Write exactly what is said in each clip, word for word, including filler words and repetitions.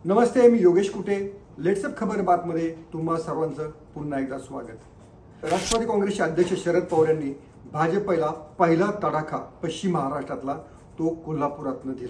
नमस्ते, मी योगेश कुटे. लेट्सअप खबर बातमध्ये तुम्हा सर्वांचं पुन्हा एकदा स्वागत. राष्ट्रवादी काँग्रेसचे अध्यक्ष शरद पवार यांनी भाजपला पहिला तडाखा पश्चिम महाराष्ट्रातला तो कोल्हापुरातनं दिला.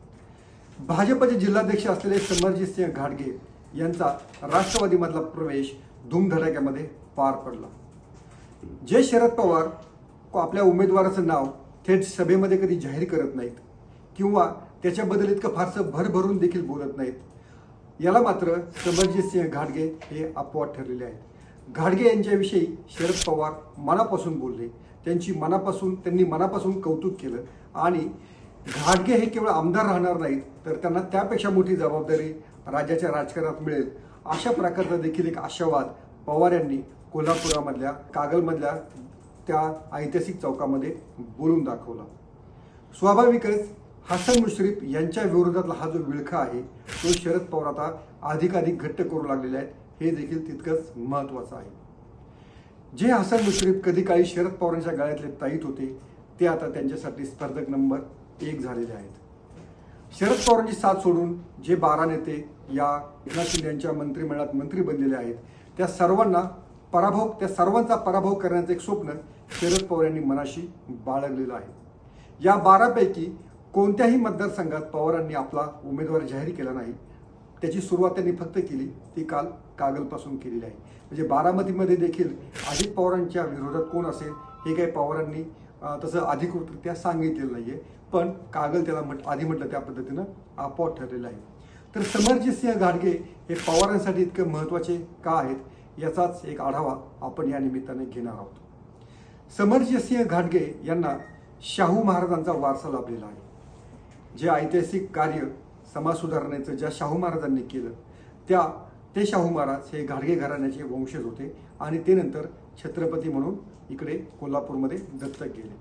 भाजपचे जिल्हाध्यक्ष असलेले समरजितसिंह घाटगे यांचा राष्ट्रवादीमधला प्रवेश धूमधडाक्यामध्ये पार पडला. जे शरद पवार आपल्या उमेदवाराचं नाव थेट सभेमध्ये कधी जाहीर करत नाहीत किंवा त्याच्याबद्दल इतकं फारसं भरभरून देखील बोलत नाहीत, याला मात्र समरजितसिंह घाटगे हे अपवाद ठरलेले आहेत. घाटगे यांच्याविषयी शरद पवार मनापासून बोलले, त्यांची मनापासून त्यांनी मनापासून कौतुक केलं आणि घाटगे हे केवळ आमदार राहणार नाहीत तर त्यांना त्यापेक्षा मोठी जबाबदारी राज्याच्या राजकारणात मिळेल अशा प्रकारचा देखील एक आशावाद पवार यांनी कोल्हापुरामधल्या कागलमधल्या त्या ऐतिहासिक चौकामध्ये बोलून दाखवला. स्वाभाविकच हसन मुश्रीफ यांच्या विरोधातला हा जो विळखा आहे तो शरद पवार आता अधिकाधिक घट्ट करू लागलेले आहेत, हे देखील तितकंच महत्त्वाचं आहे. जे हसन मुश्रीफ कधी काळी शरद पवारांच्या गळ्यातले ताईत होते ते आता त्यांच्यासाठी स्पर्धक नंबर एक झालेले आहेत. शरद पवारांची साथ सोडून जे बारा नेते या एकनाथ शिंदे यांच्या मंत्रिमंडळात मंत्री बनलेले आहेत त्या सर्वांना पराभव त्या सर्वांचा पराभव करण्याचं एक स्वप्न शरद पवार यांनी मनाशी बाळगलेलं आहे. या बारापैकी कोणत्याही मतदारसंघात पवारांनी आपला उमेदवार जाहीर केला नाही. त्याची सुरुवात त्यांनी फक्त केली ती काल कागलपासून केलेली आहे. म्हणजे बारामतीमध्ये देखील अजित पवारांच्या विरोधात कोण असेल हे काही पवारांनी तसं अधिकृतरित्या सांगितलेलं नाहीये, पण कागल त्याला म्हट आधी म्हटलं त्या पद्धतीनं अपवाद ठरलेलं आहे. तर समरजितसिंह घाटगे हे पवारांसाठी इतके महत्त्वाचे का आहेत याचाच एक आढावा आपण या निमित्ताने घेणार आहोत. समरजितसिंह घाटगे यांना शाहू महाराजांचा वारसा लाभलेला आहे. जे ऐतिहासिक कार्य समाज सुधारणेचं ज्या शाहू महाराजांनी केलं त्या ते शाहू महाराज हे घाटगे घराण्याचे वंशज होते आणि ते नंतर छत्रपती म्हणून इकडे कोल्हापूरमध्ये दत्तक गेले.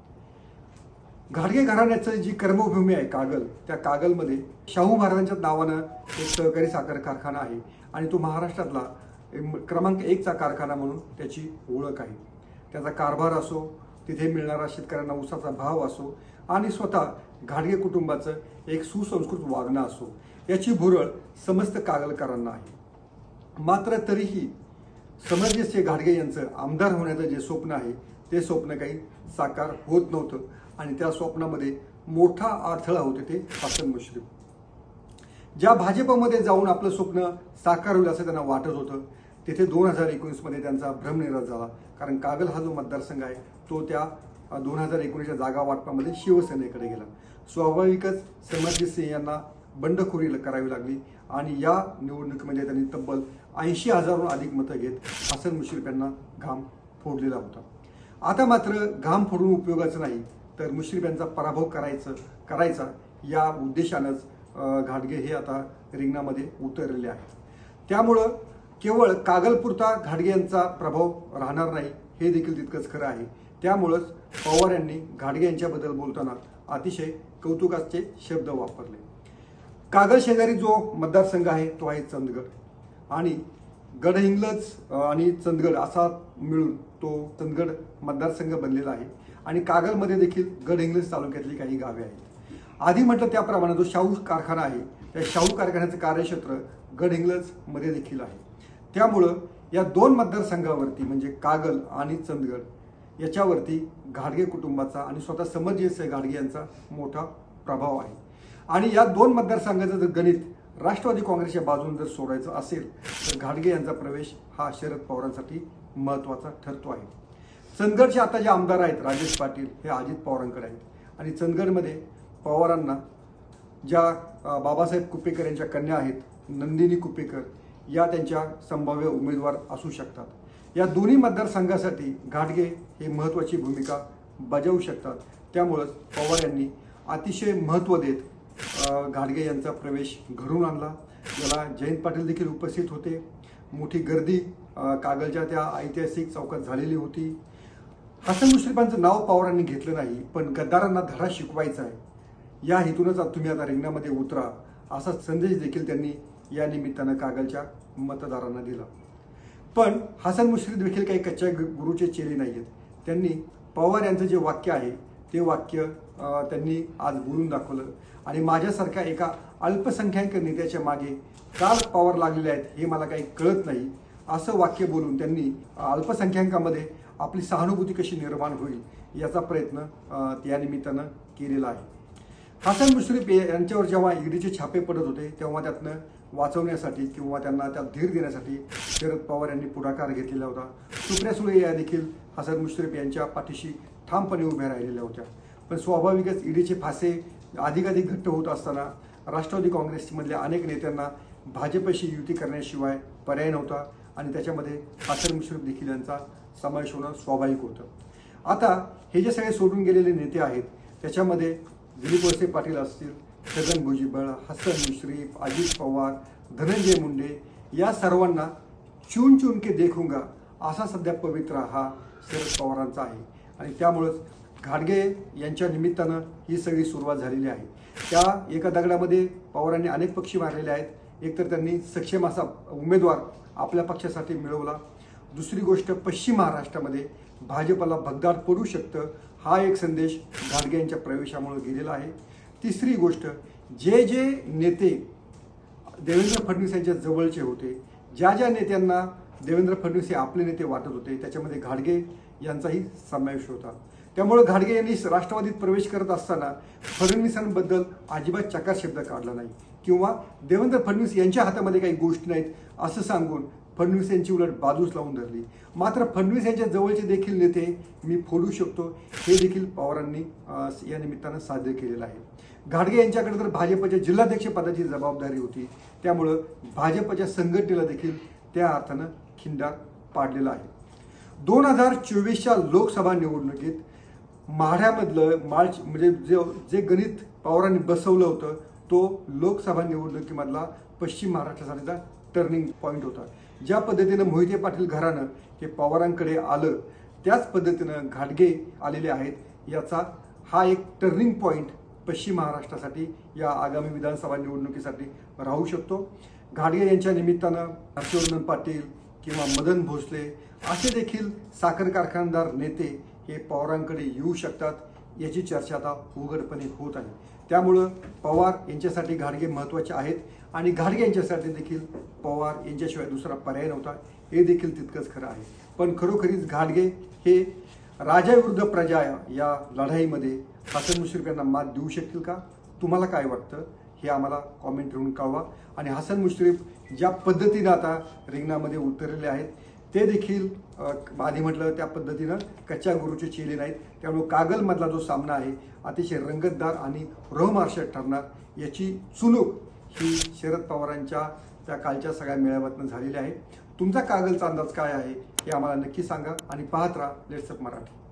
घाटगे घराण्याचं जी कर्मभूमी आहे कागल, त्या कागलमध्ये शाहू महाराजांच्या नावानं एक सहकारी साखर कारखाना आहे आणि तो महाराष्ट्रातला क्रमांक एकचा कारखाना म्हणून त्याची ओळख आहे. त्याचा कारभार असो, तिथे मिळणारा शेतकऱ्यांना ऊसाचा भाव असो आणि स्वतः घाटगे कुटुंबाचं एक सुसंस्कृत वागणं असो, याची भुरळ समस्त कागलकरांना आहे. मात्र तरीही समरजितसिंह घाटगे यांचं आमदार होण्याचं जे स्वप्न आहे ते स्वप्न काही साकार होत नव्हतं आणि त्या स्वप्नामध्ये मोठा अडथळा होते ते हसन मुश्रीफ. ज्या भाजपमध्ये जाऊन आपलं स्वप्न साकार होईल असं त्यांना वाटत होतं तिथे दोन हजार एकोणीसमध्ये त्यांचा भ्रमनिरास झाला. कारण कागल हा जो मतदारसंघ आहे तो त्या दोन हजार एकोणीसच्या जागा वाटपामध्ये शिवसेनेकडे गेला. स्वाभाविकच समरजितसिंह यांना बंडखोरी करावी लागली आणि या निवडणुकीमध्ये त्यांनी तब्बल ऐंशी हजारहून अधिक मतं घेत हसन मुश्रीफ यांना घाम फोडलेला होता. आता मात्र घाम फोडून उपयोगाचं नाही तर मुश्रीफ यांचा पराभव करायचं करायचा या उद्देशानंच घाटगे हे आता रिंगणामध्ये उतरलेले आहेत. त्यामुळं केवळ कागलपुरता घाटगे यांचा प्रभाव राहणार नाही हे देखील तितकंच खरं आहे. त्यामुळंच पवार यांनी घाटगे यांच्याबद्दल बोलताना अतिशय कौतुकाचे शब्द वापरले. कागल शेजारी जो मतदारसंघ आहे तो आहे चंदगड आणि गडहिंग्लज आणि चंदगड असा मिळून तो चंदगड मतदारसंघ बनलेला आहे आणि कागलमध्ये देखील गडहिंग्लज तालुक्यातली काही गावे आहेत. आधी म्हटलं त्याप्रमाणे जो शाहू कारखाना आहे त्या शाहू कारखान्याचं कार्यक्षेत्र गडहिंग्लजमध्ये देखील आहे. त्यामुळं या दोन मतदारसंघावरती म्हणजे कागल आणि चंदगड याच्यावरती घाटगे कुटुंबाचा आणि स्वतः समरजितसिंह घाटगे यांचा मोठा प्रभाव आहे. आणि या दोन मतदारसंघाचं जर गणित राष्ट्रवादी काँग्रेसच्या बाजूने जर सोडायचं असेल तर घाटगे यांचा प्रवेश हा शरद पवारांसाठी महत्त्वाचा ठरतो आहे. चंदगडचे आता जे आमदार आहेत राजेश पाटील हे अजित पवारांकडे आहेत आणि चंदगडमध्ये पवारांना ज्या बाबासाहेब कुपेकर यांच्या कन्या आहेत नंदिनी कुपेकर या त्यांच्या संभाव्य उमेदवार असू शकतात. या दोन्ही मतदारसंघासाठी घाटगे हे महत्त्वाची भूमिका बजावू शकतात. त्यामुळंच पवार यांनी अतिशय महत्त्व देत घाटगे यांचा प्रवेश घडवून आणला. याला जयंत पाटील देखील उपस्थित होते. मोठी गर्दी कागलच्या त्या ऐतिहासिक चौकात झालेली होती. हसन मुश्रीफांचं नाव पवारांनी घेतलं नाही, पण गद्दारांना धडा शिकवायचा आहे या हेतूनच तुम्ही आता रिंगणामध्ये उतरा असा संदेश देखील त्यांनी या निमित्तानं कागलच्या मतदारांना दिला. पण हसन मुश्रीफ देखील काही कच्च्या गुरुचे चेले नाही आहेत. त्यांनी पवार यांचं जे वाक्य आहे ते वाक्य अ, त्यांनी आज बोलून दाखवलं आणि माझ्यासारख्या एका अल्पसंख्याक नेत्याच्या मागे काल पवार लागलेले आहेत हे मला काही कळत नाही असं वाक्य बोलून त्यांनी अल्पसंख्याकांमध्ये आपली सहानुभूती कशी निर्माण होईल याचा प्रयत्न अ, या निमित्तानं केलेला आहे। हसन मुश्रीफ यांच्यावर जेव्हा ईडीचे छापे पडत होते तेव्हा त्यातनं वाचवण्यासाठी किंवा त्यांना त्यात धीर देण्यासाठी शरद पवार यांनी पुढाकार घेतलेला होता। सुप्रिया सुळे या देखील हसन मुश्रीफ यांच्या पाठीशी ठामपणे उभ्या राहिलेल्या होत्या। पण स्वाभाविकच ईडीचे फासे अधिकाधिक घट्ट होत असताना राष्ट्रवादी काँग्रेसमधल्या अनेक नेत्यांना भाजपशी युती करण्याशिवाय पर्याय नव्हता आणि त्याच्यामध्ये हसन मुश्रीफ देखील यांचा समावेश होणं स्वाभाविक होतं। आता हे जे सगळे सोडून गेलेले नेते आहेत त्याच्यामध्ये दिलीप वळसे पाटील असतील, छगन भुजबळ, हसन मुश्रीफ, अजित पवार, धनंजय मुंडे या सर्वांना चुन चुन के देखूंगा असा सध्या पवित्रा हा शरद पवारांचा आहे आणि त्यामुळेच घाडगे यांच्या निमित्तानं ही सगळी सुरुवात झालेली आहे। त्या एका दगडामध्ये पवारांनी अनेक पक्षी मारलेले आहेत। एकतर त्यांनी सक्षम असा उमेदवार आपल्या पक्षासाठी मिळवला, दुसरी गोष्ट पश्चिम महाराष्ट्रामध्ये भाजपला भगदाड पडू शकतं हा एक संदेश घाडगे यांच्या प्रवेशामुळे गेलेला आहे। तिसरी गोष्ट जे जे नेते देवेंद्र फडणवीस यांच्या जवळचे होते, ज्या ज्या नेत्यांना देवेंद्र फडणवीस हे आपले नेते वाटत होते त्याच्यामध्ये घाडगे यांचाही समावेश होता। त्यामुळे घाडगे यांनी राष्ट्रवादीत प्रवेश करत असताना फडणवीसांबद्दल अजिबात चकार शब्द काढला नाही किंवा देवेंद्र फडणवीस यांच्या हातामध्ये काही गोष्टी नाहीत असं सांगून फडणवीस यांची उलट बाजूच लावून धरली। मात्र फडणवीस यांच्या जवळचे देखील नेते मी फोडू शकतो हे देखील पवारांनी या निमित्तानं साध्य केलेलं आहे। घाडगे यांच्याकडे तर भाजपच्या जिल्हाध्यक्ष पदाची जबाबदारी होती, त्यामुळं भाजपच्या संघटनेला देखील त्या अर्थानं खिंडार पाडलेला आहे। दोन हजार चोवीसच्या लोकसभा निवडणुकीत माढ्यामधलं मार्च म्हणजे जे जे गणित पवारांनी बसवलं होतं तो लोकसभा निवडणुकीमधला पश्चिम महाराष्ट्रासाठीचा टर्निंग पॉईंट होता। ज्या पद्धतीनं मोहिते पाटील घराणं हे पवारांकडे आलं त्याच पद्धतीनं घाडगे आलेले आहेत। याचा हा एक टर्निंग पॉईंट पश्चिम महाराष्ट्रासाठी या आगामी विधानसभा निवडणुकीसाठी राहू शकतो। घाडगे यांच्या निमित्तानं हर्षवर्धन पाटील किंवा मदन भोसले असे देखील साखर कारखानदार नेते हे पवारांकडे येऊ शकतात याची चर्चा आता उघडपणे होत आहे। त्यामुळं पवार यांच्यासाठी घाडगे महत्त्वाचे आहेत आणि घाडगे यांच्यासाठी देखील पवार यांच्याशिवाय दुसरा पर्याय नव्हता हे देखील तितकंच खरं आहे। पण खरोखरीच घाडगे हे राजाविरुद्ध प्रजा या लढाईमध्ये हसन मुश्रीफ यांना मात देऊ शकतील का? तुम्हाला काय वाटतं हे आम्हाला कॉमेंट करून कळवा। आणि हसन मुश्रीफ ज्या पद्धतीनं आता रिंगणामध्ये उतरलेले आहेत ते देखील आधी म्हटलं त्या पद्धतीनं कच्च्या गुरूचे चेले नाहीत, त्यामुळे कागलमधला जो सामना आहे अतिशय रंगतदार आणि रोमहर्षक ठरणार याची चुणूक ही शरद पवारांच्या त्या कालच्या सगळ्या मेळाव्यातनं झालेली आहे। तुमचा कागलचा अंदाज काय आहे हे आम्हाला नक्की सांगा आणि पाहत राहा लेट्स अप मराठी।